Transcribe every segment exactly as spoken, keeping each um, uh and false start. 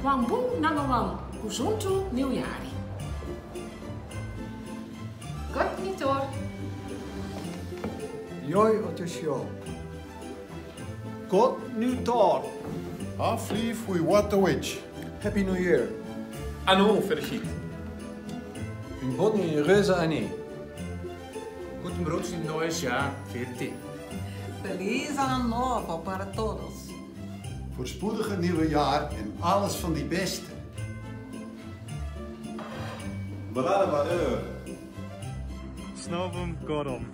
Wambu Nangawang, Kuzonto Nieuwjari. Gott nytt år. Joj återstår. Gott nytt år. Half-lief we what the witch. Happy New Year. Anno felicit. Een bonnie reuze annie. Guten Rutsch in neues Jahr, vierzig. Feliz Ano Novo para todos. Voorspoedige nieuwe jaar en alles van die beste. Balada Badeur. S Novum Godom.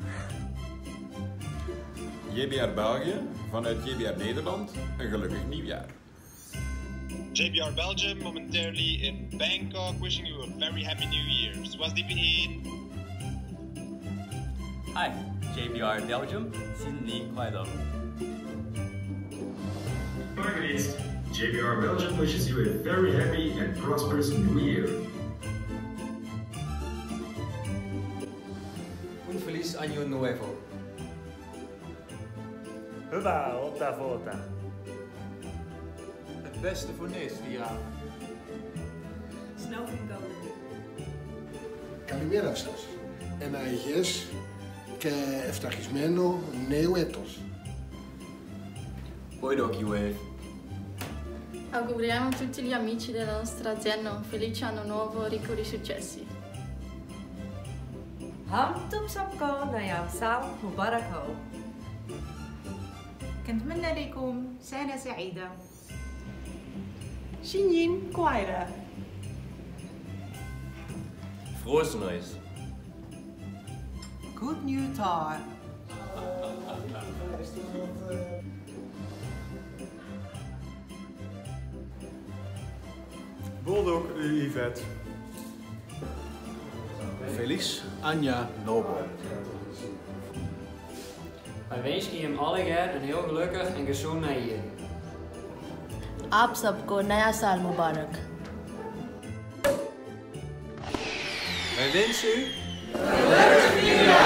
J B R België, vanuit J B R Nederland, een gelukkig nieuwjaar. J B R Belgium, momentarily in Bangkok, wishing you a very happy new year. Swasdipin. Hi, J B R Belgium, 新年快乐. Marguerite, J B R Belgium wishes you a very happy and prosperous new year. Un feliz año nuevo. Hubba, otta vota. Het beste voor nächste jaar. Snel van Golden. Καλημέρα σας. Ένα υγιές και ευτυχισμένο νέο έτος. Oidok Juev. Auguriamo a tutti gli amici della nostra azienda un felice anno nuovo ricco di successi. Hamtum Sabko Nayam Sal Mubarako. كنتمنى لكم سنة سعيدة. Shinyin Kwaira. Frohes Neues. Good new year. Bulldog Yvette. Feliz Anja Nobo. Wij wensen hem alle jaar een heel gelukkig en gezond nieuwjaar. आप सबको नया साल मुबारक. Wij wensen u Gelukkig nieuwjaar.